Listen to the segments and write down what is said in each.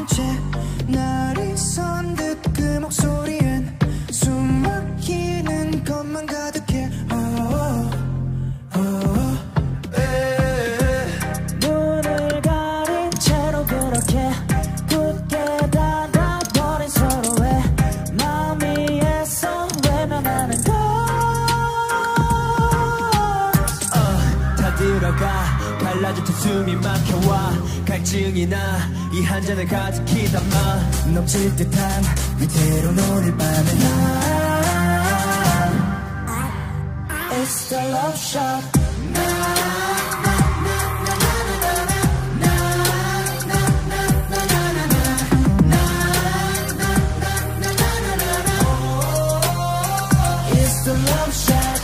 모른 채 날이 선듯 그 목소리엔 숨 막히는 것만 가득해. 눈을 가린 채로 그렇게 굳게 닫아버린 서로의 마음 위에서 외면하는 것. 다 들어가 갈라진 듯 숨이 막혀와 갈증이 나 이 한 잔을 가득히 담아 넘칠 듯한 위태로운 오늘 밤에 난 It's the love shot. It's the love shot.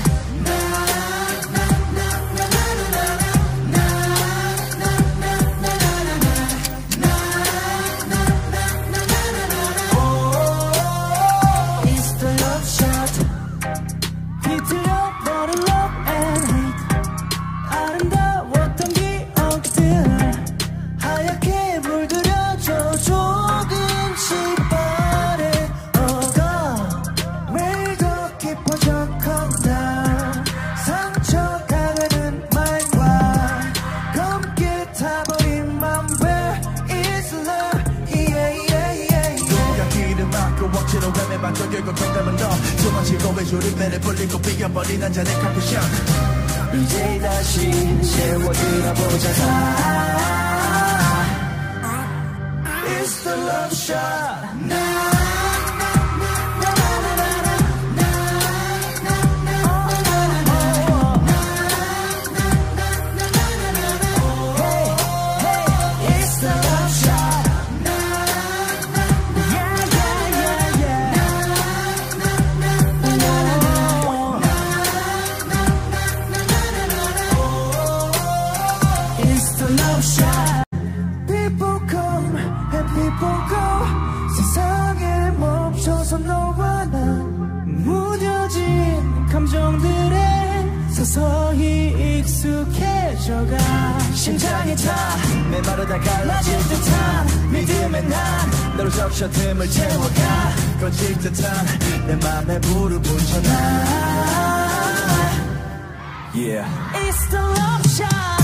버린 한 잔의 커피숍 이제 다시 채워들어보자. It's the love shot. 세상에 멈춰서 너와 난 무뎌진 감정들에 서서히 익숙해져가. 심장이 타 메마르다 갈라질 듯한 믿음에 난 너로 적셔 틈을 채워가. 꺼질 듯한 내 맘에 불을 붙여 나. Yeah, it's the love shot.